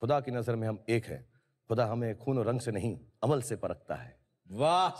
खुदा की नजर में हम एक हैं। खुदा हमें खून और रंग से नहीं, अमल से परखता है। वाह